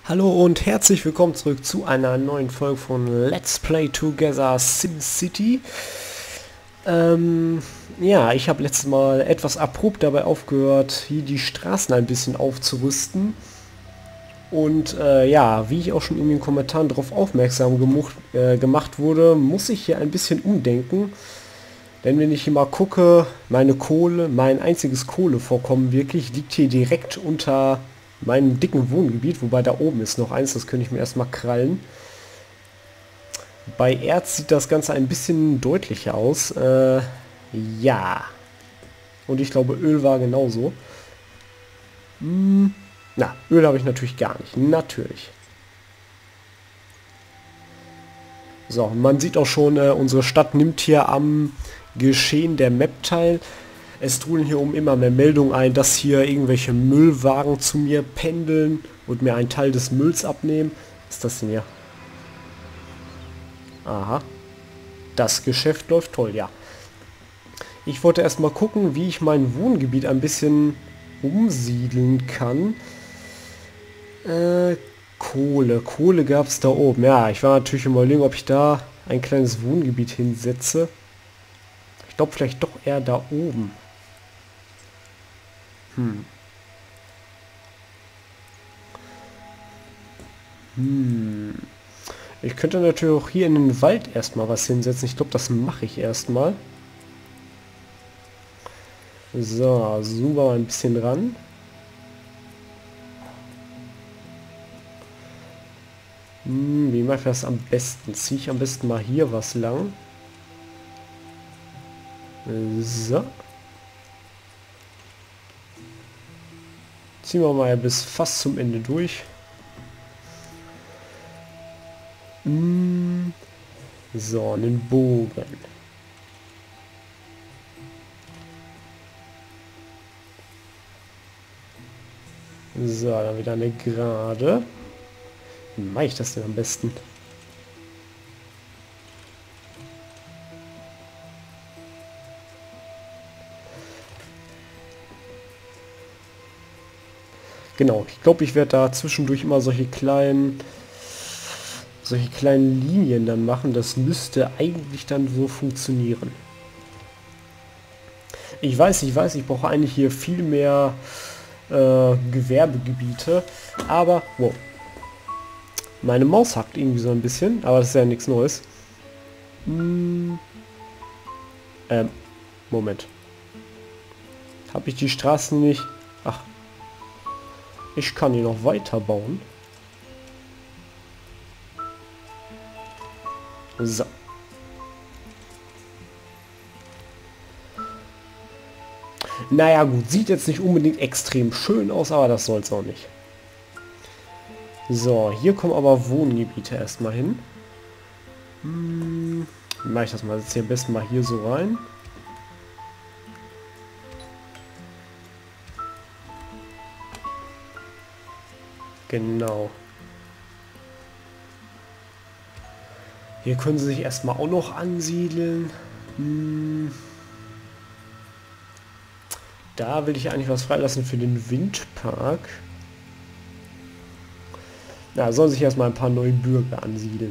Hallo und herzlich willkommen zurück zu einer neuen Folge von Let's Play Together SimCity. Ja, ich habe letztes Mal etwas abrupt dabei aufgehört, hier die Straßen ein bisschen aufzurüsten. Und ja, wie ich auch schon in den Kommentaren darauf aufmerksam gemacht wurde, muss ich hier ein bisschen umdenken. Denn wenn ich hier mal gucke, mein einziges Kohlevorkommen wirklich liegt hier direkt unter meinem dicken Wohngebiet, wobei da oben ist noch eins, das könnte ich mir erstmal krallen. Bei Erz sieht das Ganze ein bisschen deutlicher aus. Ja. Und ich glaube, Öl war genauso. Na, Öl habe ich natürlich gar nicht. Natürlich. So, man sieht auch schon, unsere Stadt nimmt hier am Geschehen der Map teil. Es trudeln hier oben immer mehr Meldungen ein, dass hier irgendwelche Müllwagen zu mir pendeln und mir einen Teil des Mülls abnehmen. Was ist das denn hier? Aha. Das Geschäft läuft toll, ja. Ich wollte erstmal gucken, wie ich mein Wohngebiet ein bisschen umsiedeln kann. Kohle. Kohle gab es da oben. Ja, ich war natürlich überlegen, ob ich da ein kleines Wohngebiet hinsetze. Ich glaube vielleicht doch eher da oben. Ich könnte natürlich auch hier in den Wald erstmal was hinsetzen. Ich glaube, das mache ich erstmal. So, zoomen wir mal ein bisschen ran. Wie mache ich das am besten? Ziehe ich am besten mal hier was lang. So. Ziehen wir mal bis fast zum Ende durch. So, einen Bogen. So, dann wieder eine Gerade. Wie mache ich das denn am besten? Genau, ich glaube, ich werde da zwischendurch immer solche kleinen Linien dann machen. Das müsste eigentlich dann so funktionieren. Ich weiß, ich brauche eigentlich hier viel mehr Gewerbegebiete, aber wow. Meine Maus hackt irgendwie so ein bisschen, aber das ist ja nichts Neues. Moment. Habe ich die Straßen nicht? Ach, ich kann hier noch weiter bauen. So. Naja gut, sieht jetzt nicht unbedingt extrem schön aus, aber das soll es auch nicht. So, hier kommen aber Wohngebiete erstmal hin. Wie mache ich das mal? Setze hier am besten mal hier so rein. Genau. Hier können sie sich erstmal auch noch ansiedeln. Da will ich eigentlich was freilassen für den Windpark. Na, sollen sich erstmal ein paar neue Bürger ansiedeln.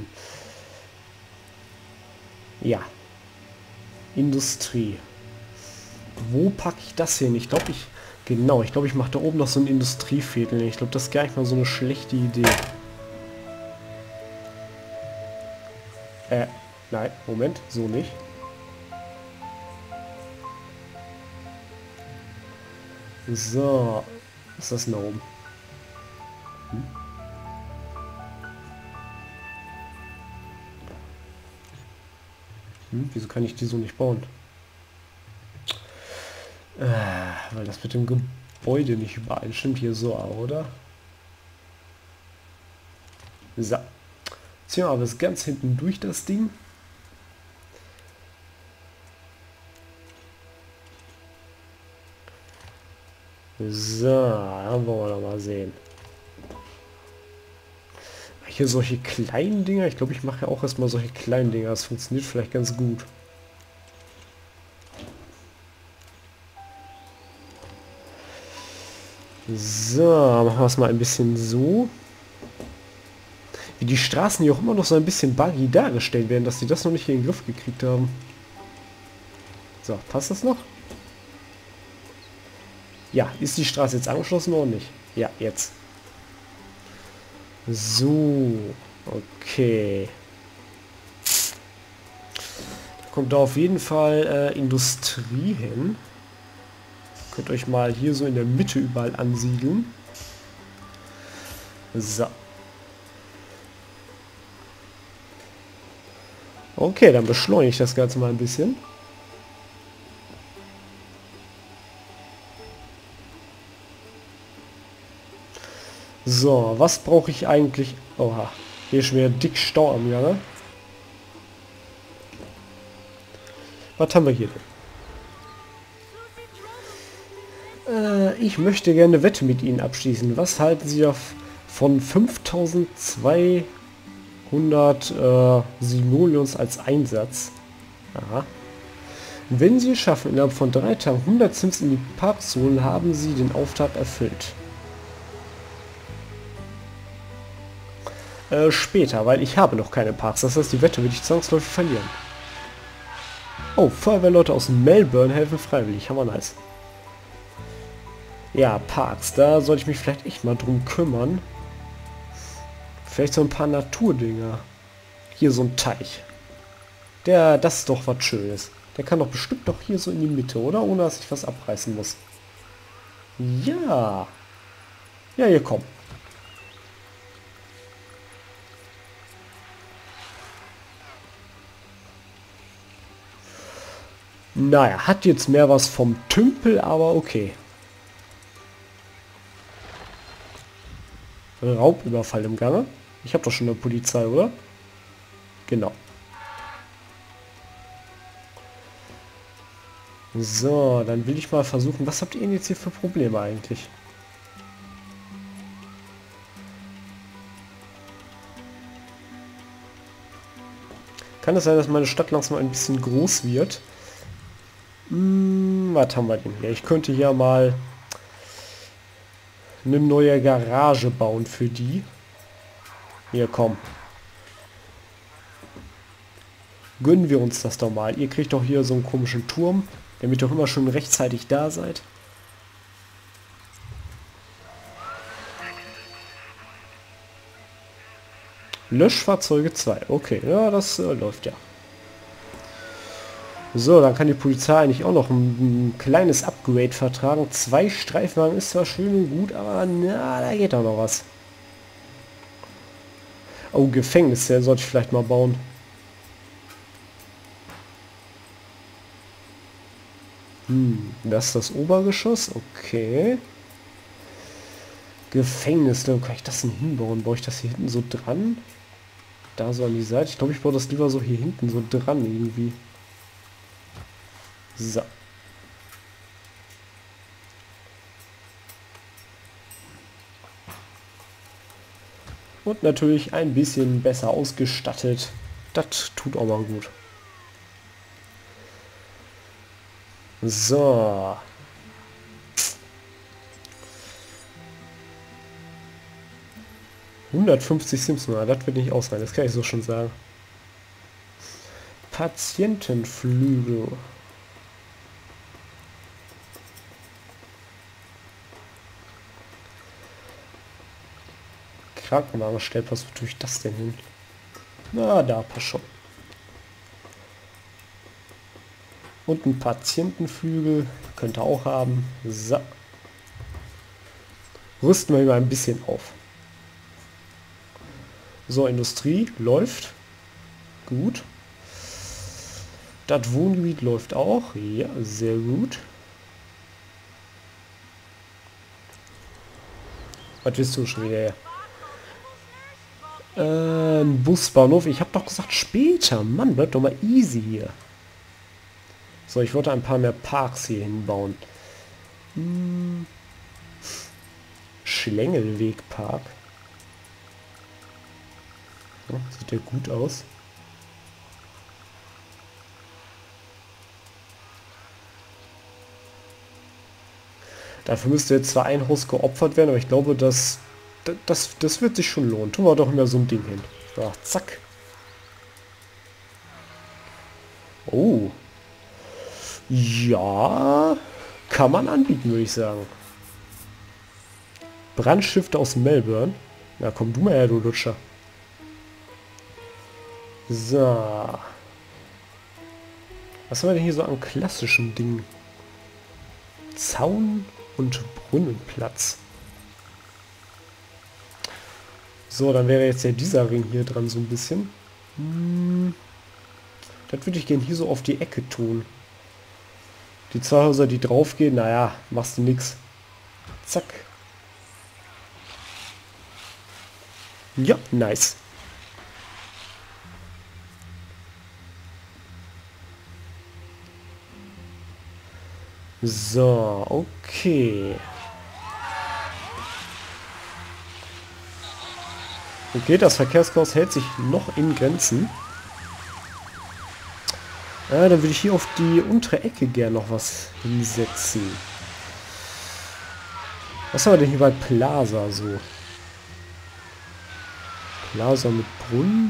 Ja. Industrie. Wo packe ich das hin? Ich glaube, ich mache da oben noch so ein Industrieviertel. Ich glaube, das ist gar nicht mal so eine schlechte Idee. Nein, Moment, so nicht. So, was ist das denn da oben? Wieso kann ich die so nicht bauen? Weil das mit dem Gebäude nicht übereinstimmt. Hier so, oder? So. Ziehen wir aber bis ganz hinten durch das Ding. So, dann wollen wir doch mal sehen. Hier solche kleinen Dinger. Ich glaube, ich mache ja auch erstmal solche kleinen Dinger. Das funktioniert vielleicht ganz gut. So, machen wir es mal ein bisschen so. Wie die Straßen hier auch immer noch so ein bisschen buggy dargestellt werden, dass die das noch nicht in den Griff gekriegt haben. So, passt das noch? Ja, ist die Straße jetzt angeschlossen oder nicht? Ja, jetzt. So, okay. Da kommt da auf jeden Fall Industrie hin. Könnt euch mal hier so in der Mitte überall ansiedeln. So. Okay, dann beschleunige ich das Ganze mal ein bisschen. So, was brauche ich eigentlich? Oha, hier ist schon wieder dick Stau am Gange. Was haben wir hier denn? Ich möchte gerne eine Wette mit Ihnen abschließen. Was halten Sie von 5200 Simoleons als Einsatz? Aha. Wenn Sie es schaffen, innerhalb von 3 Tagen 100 Sims in die Parks zu holen, haben Sie den Auftrag erfüllt. Später, weil ich habe noch keine Parks. Das heißt, die Wette würde ich zwangsläufig verlieren. Oh, Feuerwehrleute aus Melbourne helfen freiwillig. Hammer nice. Ja, Parks. Da sollte ich mich vielleicht echt mal drum kümmern. Vielleicht so ein paar Naturdinger. Hier so ein Teich. Das ist doch was Schönes. Der kann doch bestimmt doch hier so in die Mitte, oder? Ohne dass ich was abreißen muss. Ja. Ja, hier komm. Naja, hat jetzt mehr was vom Tümpel, aber okay. Raubüberfall im Gange. Ich habe doch schon eine Polizei, oder? Genau. So, dann will ich mal versuchen, was habt ihr denn jetzt hier für Probleme eigentlich? Kann es sein, dass meine Stadt langsam ein bisschen groß wird? Was haben wir denn hier? Ich könnte hier mal eine neue Garage bauen für die. Hier, komm. Gönnen wir uns das doch mal. Ihr kriegt doch hier so einen komischen Turm, damit ihr doch immer schon rechtzeitig da seid. Löschfahrzeuge 2. Okay, ja, das läuft ja. So, dann kann die Polizei eigentlich auch noch ein kleines Upgrade vertragen. 2 Streifenwagen ist zwar schön und gut, aber na, da geht doch noch was. Oh, Gefängnis, der sollte ich vielleicht mal bauen. Das ist das Obergeschoss, okay. Gefängnis, wo kann ich das denn hinbauen? Baue ich das hier hinten so dran? Da so an die Seite. Ich glaube, ich baue das lieber so hier hinten so dran irgendwie. So. Und natürlich ein bisschen besser ausgestattet. Das tut auch mal gut. So. ...150 Sims, na, das wird nicht ausreichen, das kann ich so schon sagen. Patientenflügel. Krankenwagenstellplatz, wo tue ich das denn hin? Na, da passt schon. Und ein Patientenflügel könnte auch haben. So. Rüsten wir mal ein bisschen auf. So, Industrie läuft. Gut. Das Wohngebiet läuft auch. Ja, sehr gut. Was willst du schon wieder? Ein Busbahnhof. Ich habe doch gesagt später. Mann, bleibt doch mal easy hier. So, ich wollte ein paar mehr Parks hier hinbauen. Schlängelwegpark. Ja, sieht ja gut aus. Dafür müsste jetzt zwar ein Haus geopfert werden, aber ich glaube, das das wird sich schon lohnen. Tun wir doch immer so ein Ding hin. So, zack. Oh. Ja, kann man anbieten, würde ich sagen. Brandstifter aus Melbourne. Na komm du mal her, du Lutscher. So. Was haben wir denn hier so an klassischen Dingen? Zaun und Brunnenplatz. So, dann wäre jetzt ja dieser Ring hier dran so ein bisschen. Das würde ich gerne hier so auf die Ecke tun. Die zwei Häuser, die drauf gehen, naja, machst du nix. Zack. Ja, nice. So, okay. Okay, das Verkehrschaos hält sich noch in Grenzen. Dann würde ich hier auf die untere Ecke gern noch was hinsetzen. Was haben wir denn hier bei Plaza so? Plaza mit Brunnen?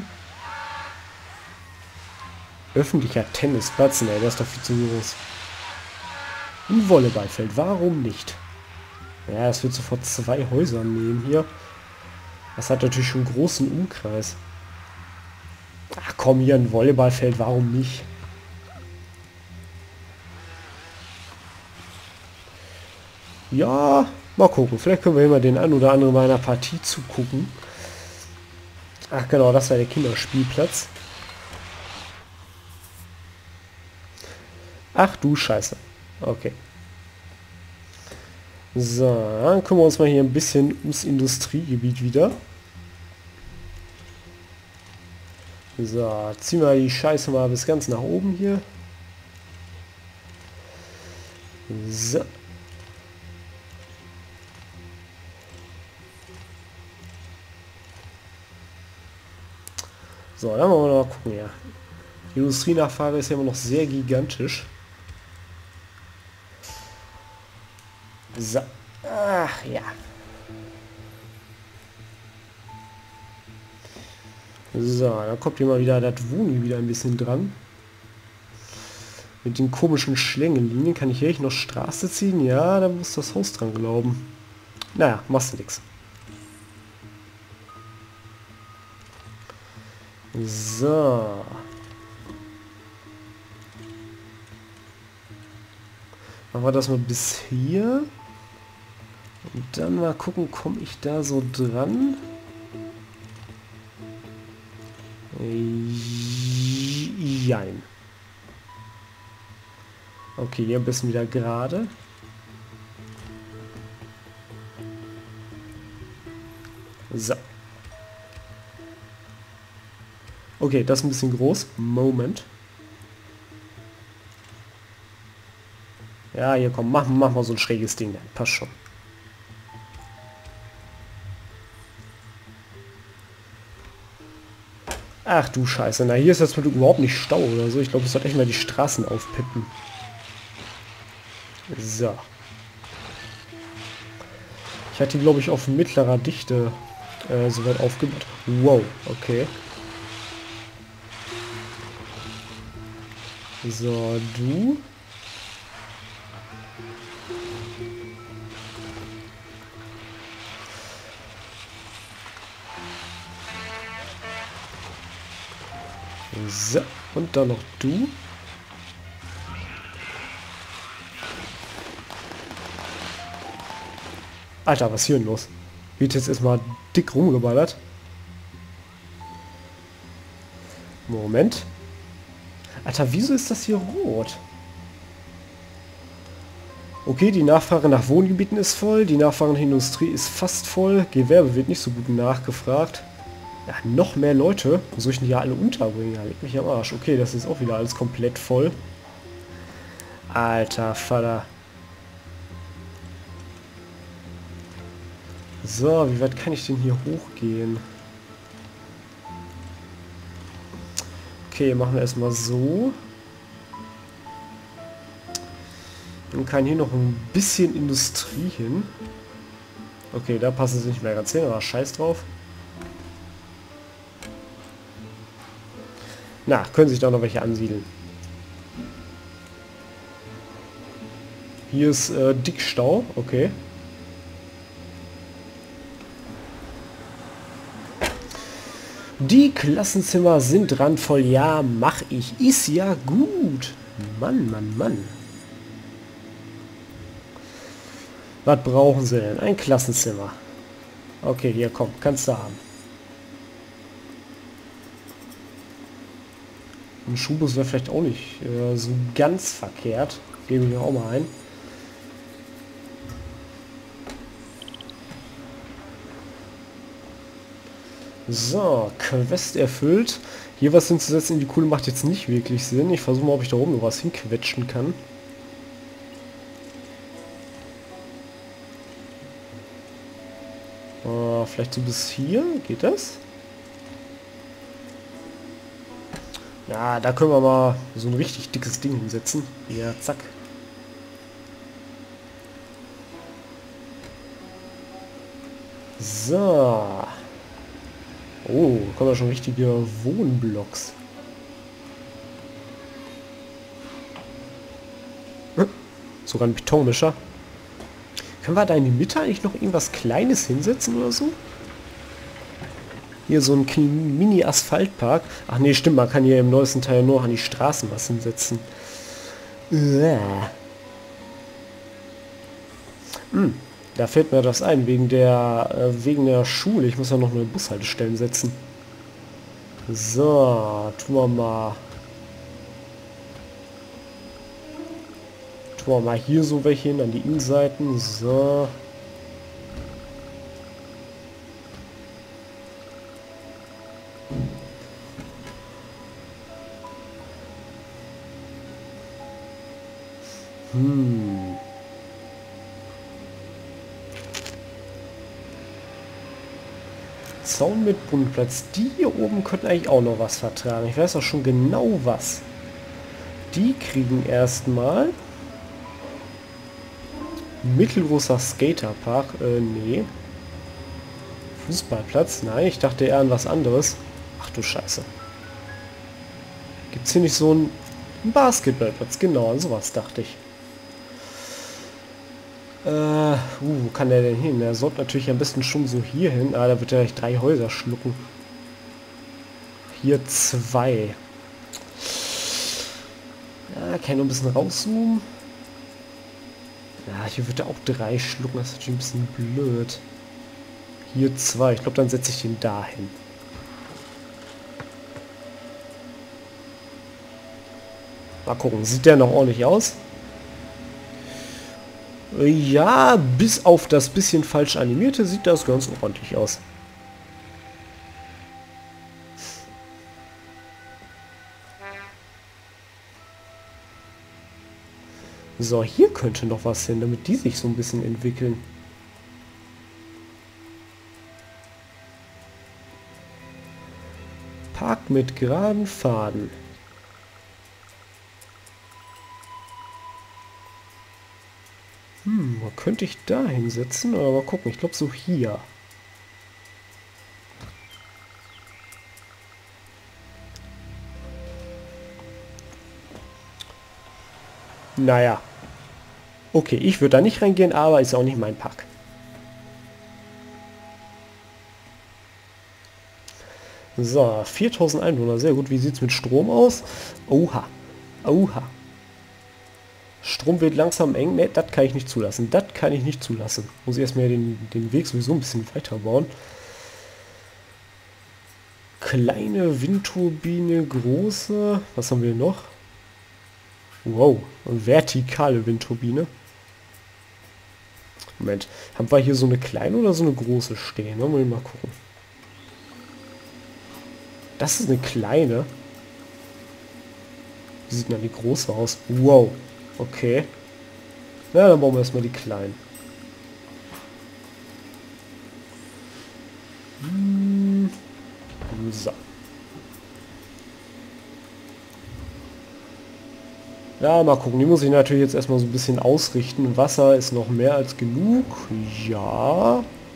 Öffentlicher Tennisplatz? Ne, der ist doch viel zu groß. Ein Volleyballfeld, warum nicht? Ja, es wird sofort 2 Häuser nehmen hier. Das hat natürlich schon einen großen Umkreis. Ach komm, hier ein Volleyballfeld, warum nicht? Ja, mal gucken. Vielleicht können wir immer den einen oder anderen meiner Partie zugucken. Ach genau, das war der Kinderspielplatz. Ach du Scheiße. Okay. So, dann kümmern wir uns mal hier ein bisschen ums Industriegebiet wieder. So, ziehen wir die Scheiße mal bis ganz nach oben hier. So. So, dann wollen wir mal gucken, ja. Die Industrienachfrage ist ja immer noch sehr gigantisch. So. Ach ja. So, dann kommt hier mal wieder das Wohnen wieder ein bisschen dran. Mit den komischen Schlängelinien. Kann ich hier noch Straße ziehen? Ja, da muss das Haus dran glauben. Naja, machst du nix. So. Machen wir das mal bis hier. Und dann mal gucken, komme ich da so dran? Jein. Okay, hier ein bisschen wieder gerade. So. Okay, das ist ein bisschen groß. Moment. Ja, hier komm, mach mal so ein schräges Ding. Passt schon. Ach du Scheiße. Na, hier ist das überhaupt nicht Stau oder so. Ich glaube, ich sollte echt mal die Straßen aufpippen. So. Ich hatte, glaube ich, auf mittlerer Dichte soweit aufgebaut. Wow, okay. So, du. So, und dann noch du. Alter, was ist hier denn los? Wird jetzt erstmal dick rumgeballert. Moment. Alter, wieso ist das hier rot? Okay, die Nachfrage nach Wohngebieten ist voll, die Nachfrage nach Industrie ist fast voll, Gewerbe wird nicht so gut nachgefragt. Ja, noch mehr Leute. Wo soll ich denn die alle unterbringen? Ja, leg mich am Arsch. Okay, das ist auch wieder alles komplett voll. Alter Vater. So, wie weit kann ich denn hier hochgehen? Okay, machen wir erstmal so. Dann kann hier noch ein bisschen Industrie hin. Okay, da passt es nicht mehr ganz hin, aber scheiß drauf. Na, können sich da noch welche ansiedeln. Hier ist Dickstau, okay. Die Klassenzimmer sind randvoll. Ja, mach ich. Ist ja gut. Mann, Mann, Mann. Was brauchen sie denn? Ein Klassenzimmer. Okay, hier, komm. Kannst du haben. Ein Schulbus wäre vielleicht auch nicht so ganz verkehrt. Gebe ich mir auch mal ein. So, Quest erfüllt. Hier was hinzusetzen in die Kuhle macht jetzt nicht wirklich Sinn. Ich versuche mal, ob ich da oben noch was hinquetschen kann. Vielleicht so bis hier. Geht das? Ja, da können wir mal so ein richtig dickes Ding hinsetzen. Ja, zack. So. Oh, kommen ja schon richtige Wohnblocks. Sogar ein Betonmischer. Können wir da in die Mitte eigentlich noch irgendwas Kleines hinsetzen oder so? Hier so ein Mini-Asphaltpark. Ach nee, stimmt, man kann hier im neuesten Teil nur an die Straßen was hinsetzen. Da fällt mir das ein, wegen der Schule. Ich muss ja noch eine Bushaltestellen setzen. So, tun wir mal hier so welche hin, an die Innenseiten. So. Zaun mit Brunnenplatz. Die hier oben könnten eigentlich auch noch was vertragen. Ich weiß auch schon genau was. Die kriegen erstmal mittelgroßer Skaterpark. Nee. Fußballplatz. Nein, ich dachte eher an was anderes. Ach du Scheiße. Gibt es hier nicht so einen Basketballplatz? Genau, an sowas dachte ich. Wo kann der denn hin? Der sollte natürlich am besten schon so hier hin. Ah, da wird er gleich 3 Häuser schlucken. Hier 2. Ja, kann ich noch ein bisschen rauszoomen. Ja, hier wird er auch 3 schlucken. Das ist natürlich ein bisschen blöd. Hier 2. Ich glaube, dann setze ich den da hin. Mal gucken. Sieht der noch ordentlich aus? Ja, bis auf das bisschen falsch animierte sieht das ganz ordentlich aus. So, hier könnte noch was hin, damit die sich so ein bisschen entwickeln. Park mit geraden Pfaden. Was könnte ich da hinsetzen? Aber mal gucken, ich glaube so hier. Naja. Okay, ich würde da nicht reingehen, aber ist auch nicht mein Park. So, 4000 Einwohner, sehr gut. Wie sieht es mit Strom aus? Oha. Oha. Strom wird langsam eng. Ne, das kann ich nicht zulassen. Das kann ich nicht zulassen. Muss ich erstmal den Weg sowieso ein bisschen weiter bauen. Kleine Windturbine, große. Was haben wir noch? Wow, eine vertikale Windturbine. Moment, haben wir hier so eine kleine oder so eine große stehen? Wollen wir mal gucken. Das ist eine kleine. Wie sieht denn die große aus? Wow. Okay. Na, dann bauen wir erstmal die kleinen. So. Ja, mal gucken. Die muss ich natürlich jetzt erstmal so ein bisschen ausrichten. Wasser ist noch mehr als genug. Ja.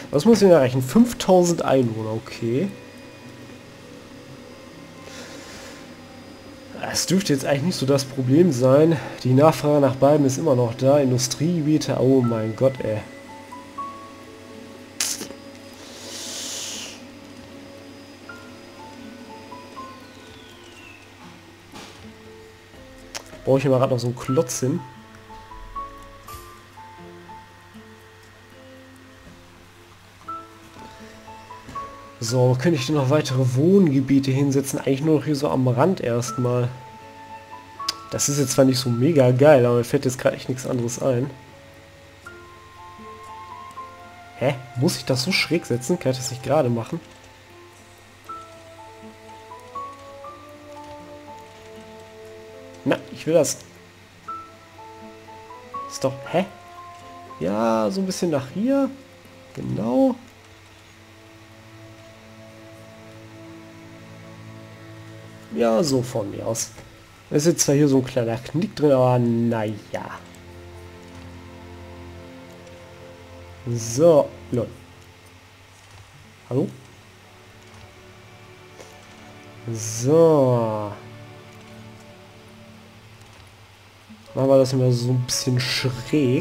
Was muss ich denn erreichen? 5000 Einwohner, okay. Es dürfte jetzt eigentlich nicht so das Problem sein. Die Nachfrage nach beiden ist immer noch da. Industriegebiete, oh mein Gott, ey. Brauche ich hier mal gerade noch so einen Klotz hin. So, könnte ich denn noch weitere Wohngebiete hinsetzen? Eigentlich nur noch hier so am Rand erstmal. Das ist jetzt zwar nicht so mega geil, aber mir fällt jetzt gerade echt nichts anderes ein. Hä? Muss ich das so schräg setzen? Kann ich das nicht gerade machen? Na, ich will das. Ist doch... Hä? Ja, so ein bisschen nach hier. Genau. Ja, so von mir aus. Es ist jetzt zwar hier so ein kleiner Knick drin, aber naja. So, lol. Hallo? So. Machen wir das immer so ein bisschen schräg.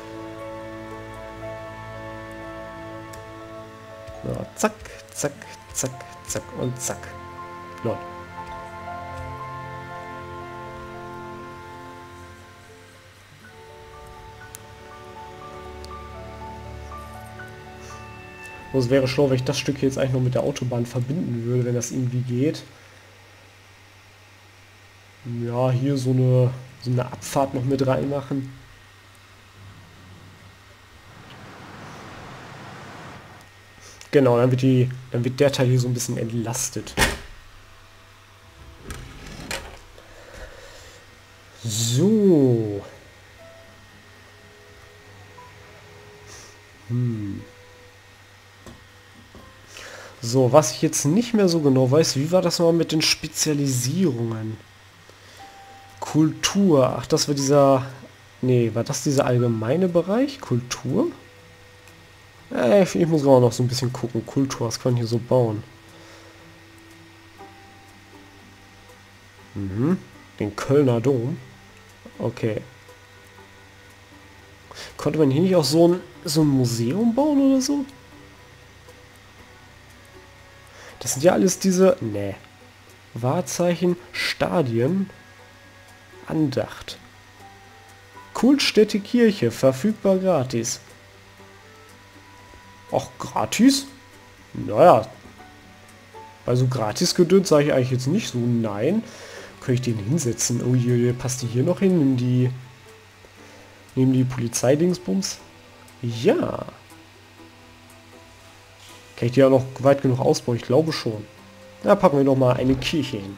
So, zack, zack, zack, zack und zack. Lol. Es wäre schlau, wenn ich das Stück jetzt eigentlich noch mit der Autobahn verbinden würde, wenn das irgendwie geht. Ja, hier so eine Abfahrt noch mit reinmachen. Genau, dann wird der Teil hier so ein bisschen entlastet. So. So, was ich jetzt nicht mehr so genau weiß, wie war das mal mit den Spezialisierungen? Kultur, ach, das war dieser... Nee, war das dieser allgemeine Bereich? Kultur? Ich muss auch noch so ein bisschen gucken. Kultur, was kann ich hier so bauen? Mhm. Den Kölner Dom. Okay. Konnte man hier nicht auch so ein Museum bauen oder so? Das sind ja alles diese... Nee. Wahrzeichen, Stadien, Andacht. Kultstätte Kirche, verfügbar gratis. Auch gratis? Naja. Bei so Gratis-Gedöns sage ich eigentlich jetzt nicht so nein. Könnte ich den hinsetzen? Oh je, passt die hier noch hin? Nehmen die Polizeidingsbums? Ja. Kann ich die ja noch weit genug ausbauen? Ich glaube schon. Da packen wir noch mal eine Kirche hin.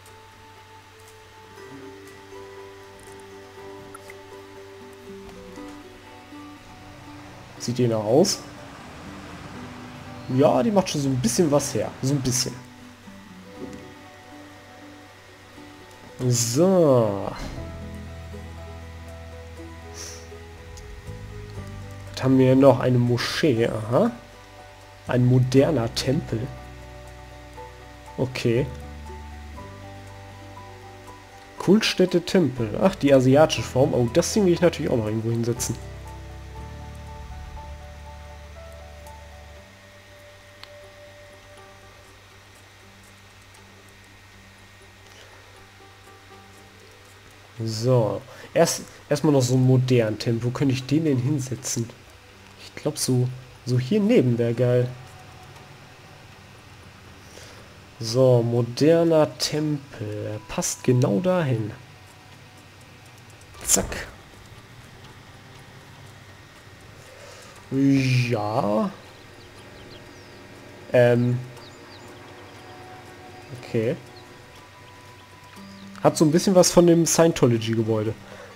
Sieht die noch aus? Ja, die macht schon so ein bisschen was her. So ein bisschen. So. Was haben wir noch? Eine Moschee. Aha. Ein moderner Tempel. Okay. Kultstätte Tempel. Ach, die asiatische Form. Oh, das Ding will ich natürlich auch noch irgendwo hinsetzen. So. Erstmal noch so einen modernen Tempel. Wo könnte ich den denn hinsetzen? Ich glaube so hier neben wäre geil. So, moderner Tempel. Passt genau dahin. Zack. Ja. Okay. Hat so ein bisschen was von dem Scientology-Gebäude.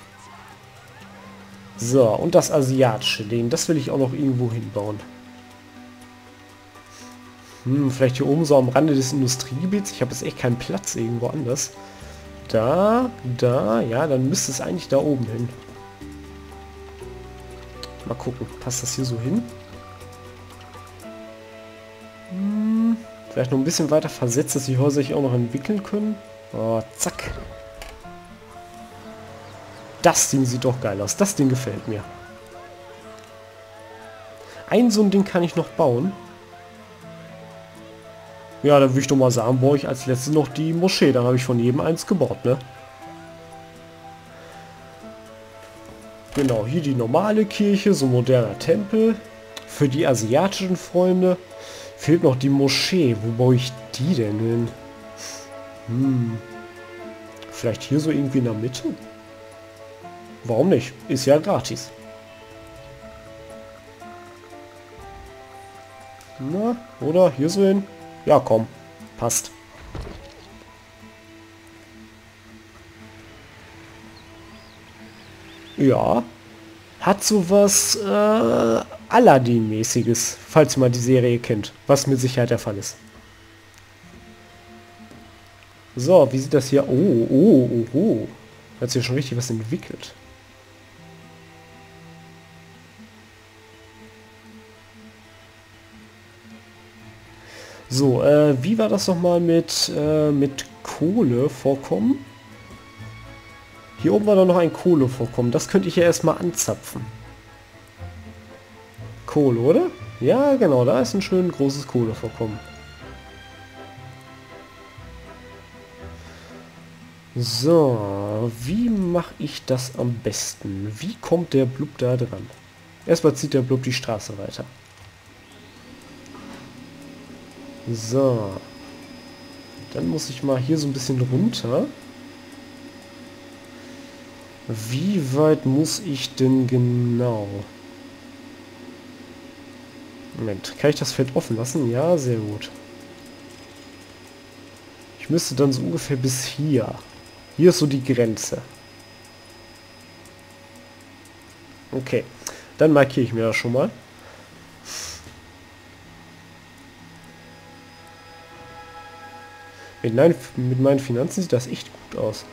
So, und das asiatische Ding, das will ich auch noch irgendwo hinbauen. Vielleicht hier oben so am Rande des Industriegebiets. Ich habe jetzt echt keinen Platz irgendwo anders. Da, ja, dann müsste es eigentlich da oben hin. Mal gucken, passt das hier so hin? Vielleicht noch ein bisschen weiter versetzt, dass die Häuser sich auch noch entwickeln können. Oh, zack. Das Ding sieht doch geil aus. Das Ding gefällt mir. Ein so ein Ding kann ich noch bauen. Ja, dann würde ich doch mal sagen, baue ich als letztes noch die Moschee. Dann habe ich von jedem eins gebaut, ne? Genau, hier die normale Kirche, so ein moderner Tempel. Für die asiatischen Freunde fehlt noch die Moschee. Wo baue ich die denn hin? Vielleicht hier so irgendwie in der Mitte? Warum nicht? Ist ja gratis. Na, oder? Hier so hin? Ja, komm. Passt. Ja. Hat sowas Aladdin-mäßiges, falls ihr mal die Serie kennt. Was mit Sicherheit der Fall ist. So, wie sieht das hier? Oh, oh, oh, oh. Hat sich ja schon richtig was entwickelt. So, wie war das nochmal mit Kohlevorkommen? Hier oben war da noch ein Kohlevorkommen. Das könnte ich ja erstmal anzapfen. Kohle, oder? Ja, genau, da ist ein schön großes Kohlevorkommen. So, wie mache ich das am besten? Wie kommt der Blub da dran? Erstmal zieht der Blub die Straße weiter. So. Dann muss ich mal hier so ein bisschen runter. Wie weit muss ich denn genau? Moment, kann ich das Feld offen lassen? Ja, sehr gut. Ich müsste dann so ungefähr bis hier. Hier ist so die Grenze. Okay, dann markiere ich mir das schon mal. Mit meinen Finanzen sieht das echt gut aus.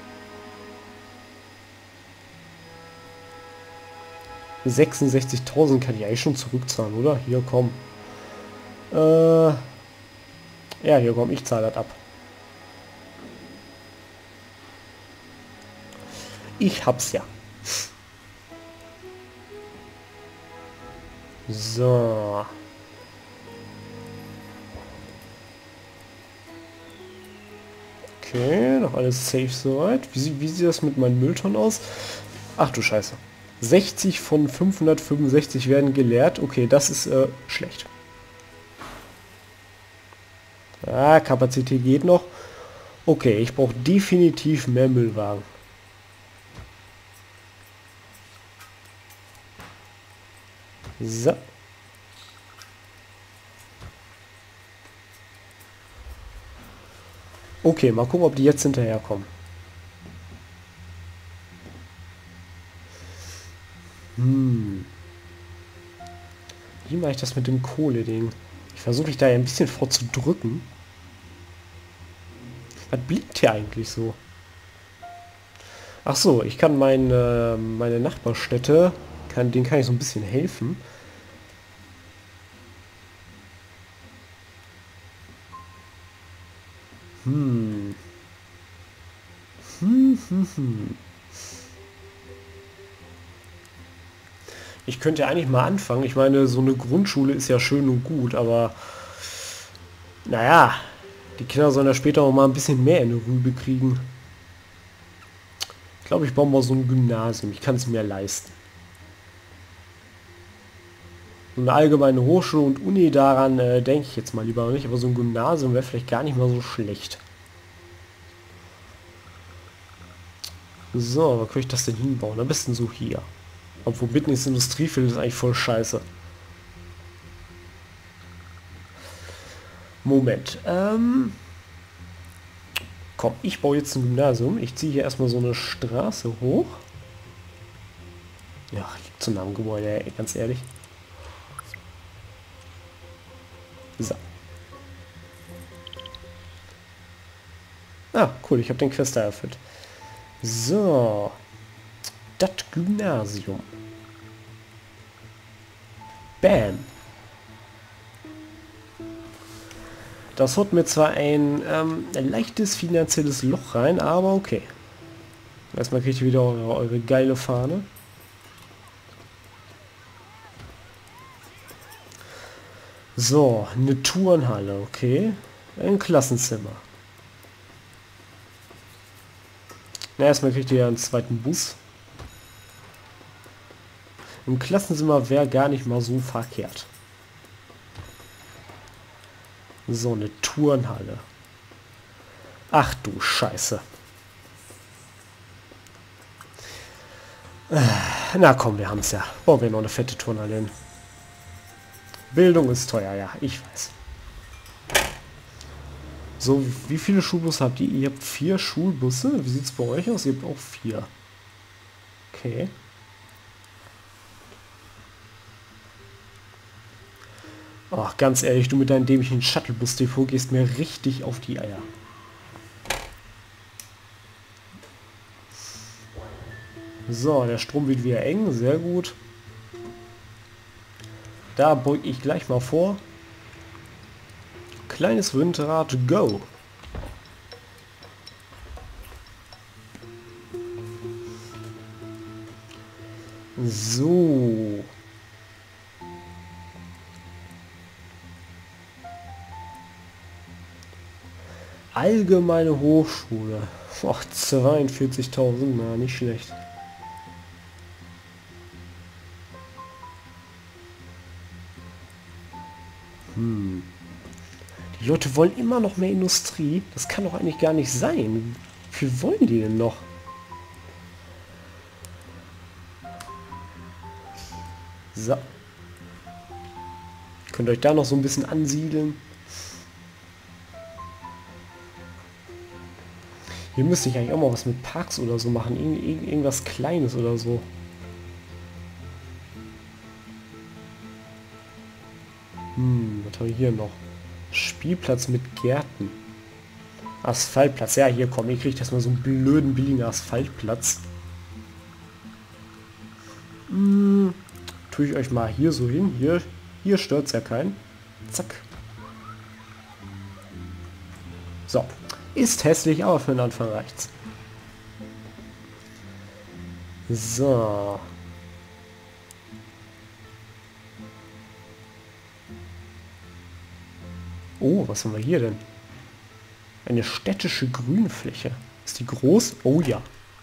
66.000 kann ich eigentlich schon zurückzahlen, oder? Hier, komm. Ja, hier, komm, ich zahle das ab. Ich hab's ja. So. Okay, noch alles safe soweit. Wie sieht das mit meinen Mülltonnen aus? Ach du Scheiße. 60 von 565 werden geleert. Okay, das ist schlecht. Ah, Kapazität geht noch. Okay, ich brauche definitiv mehr Müllwagen. So. Okay, mal gucken, ob die jetzt hinterherkommen. Wie mache ich das mit dem Kohle-Ding? Ich versuche mich da ja ein bisschen vorzudrücken. Was blinkt hier eigentlich so? Ach so, ich kann meine Nachbarstädte, denen kann ich so ein bisschen helfen. Ich könnte ja eigentlich mal anfangen. Ich meine, so eine Grundschule ist ja schön und gut, aber naja, die Kinder sollen ja später auch mal ein bisschen mehr in die Rübe kriegen. Ich glaube, ich baue mal so ein Gymnasium. Ich kann es mir leisten. So eine allgemeine Hochschule und Uni, daran denke ich jetzt mal lieber nicht, aber so ein Gymnasium wäre vielleicht gar nicht mal so schlecht. So, wo könnte ich das denn hinbauen? Am besten so hier. Obwohl mitten ins Industriefeld ist eigentlich voll scheiße. Moment. Komm, ich baue jetzt ein Gymnasium. Ich ziehe hier erstmal so eine Straße hoch. Ja, zu einem Gebäude, ey, ganz ehrlich. So. Ah, cool, ich habe den Quest da erfüllt. So. Das Gymnasium. Das haut mir zwar ein leichtes finanzielles Loch rein, aber okay. Erstmal kriegt ihr wieder eure geile Fahne. So, eine Turnhalle, okay. Ein Klassenzimmer. Na, erstmal kriegt ihr ja einen zweiten Bus. Ein Klassenzimmer wäre gar nicht mal so verkehrt. So, eine Turnhalle. Ach du Scheiße. Na komm, wir haben es ja. Bauen wir noch eine fette Turnhalle hin. Bildung ist teuer, ja, ich weiß. So, wie viele Schulbusse habt ihr? Ihr habt 4 Schulbusse. Wie sieht es bei euch aus? Ihr habt auch 4. Okay. Ach, ganz ehrlich, du mit deinem dämlichen Shuttlebus-Depot gehst mir richtig auf die Eier. So, der Strom wird wieder eng, sehr gut. Da beuge ich gleich mal vor. Kleines Windrad, go! So. Allgemeine Hochschule. Ach, 42.000, na, nicht schlecht. Die Leute wollen immer noch mehr Industrie. Das kann doch eigentlich gar nicht sein. Wie viel wollen die denn noch? So. Könnt ihr euch da noch so ein bisschen ansiedeln. Hier müsste ich eigentlich auch mal was mit Parks oder so machen. Irgendwas Kleines oder so. Was habe ich hier noch? Spielplatz mit Gärten. Asphaltplatz. Ja, hier komm, ich kriege das mal so einen blöden, billigen Asphaltplatz. Tue ich euch mal hier so hin. Hier stört es ja keinen. Zack. So. Ist hässlich, aber für den Anfang reicht's. So. Oh, was haben wir hier denn? Eine städtische Grünfläche. Ist die groß? Oh ja.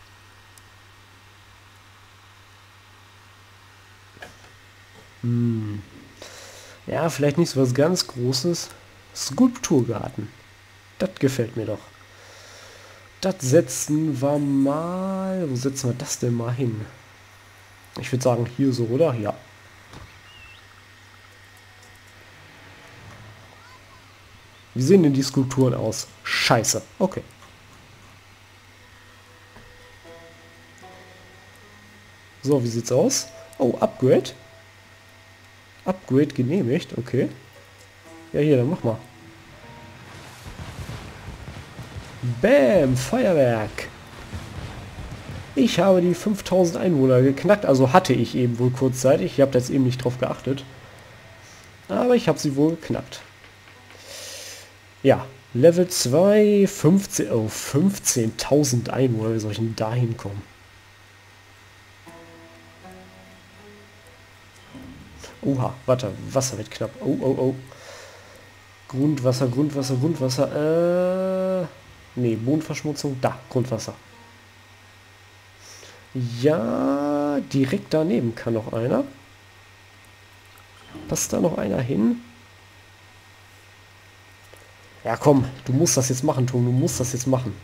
Ja, vielleicht nicht so was ganz Großes. Skulpturgarten. Das gefällt mir doch. Das setzen wir mal... Wo setzen wir das denn mal hin? Ich würde sagen hier so, oder? Ja. Wie sehen denn die Skulpturen aus? Scheiße. Okay. So, wie sieht's aus? Oh, Upgrade. Upgrade genehmigt. Okay. Ja, hier, dann mach mal. Bäm, Feuerwerk. Ich habe die 5000 Einwohner geknackt. Also hatte ich eben wohl kurzzeitig. Ich habe da jetzt eben nicht drauf geachtet. Aber ich habe sie wohl geknackt. Ja, Level 2, 15, oh, 15.000 Einwohner. Wie soll ich denn da hinkommen? Oha, warte, Wasser wird knapp. Oh, oh, oh. Grundwasser, Grundwasser, Grundwasser. Nee, Bodenverschmutzung. Da, Grundwasser. Ja, direkt daneben kann noch einer. Passt da noch einer hin? Ja, komm, du musst das jetzt machen, Tom. Du musst das jetzt machen.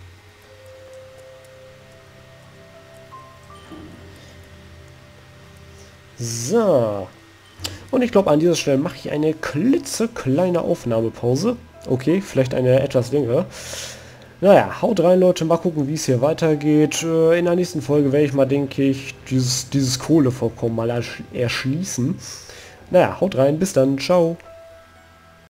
So. Und ich glaube, an dieser Stelle mache ich eine klitzekleine Aufnahmepause. Okay, vielleicht eine etwas längere. Naja, haut rein, Leute. Mal gucken, wie es hier weitergeht. In der nächsten Folge werde ich mal, denke ich, dieses Kohlevorkommen mal erschließen. Naja, haut rein. Bis dann. Ciao.